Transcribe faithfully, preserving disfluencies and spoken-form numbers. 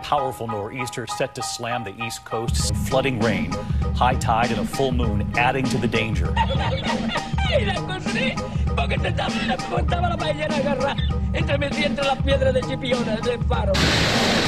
powerful nor'easter set to slam the East Coast, flooding rain, high tide, and a full moon adding to the danger. Porque te estaba, estaba la ballena agarrada entre mis dientes las piedras de chipiones del faro.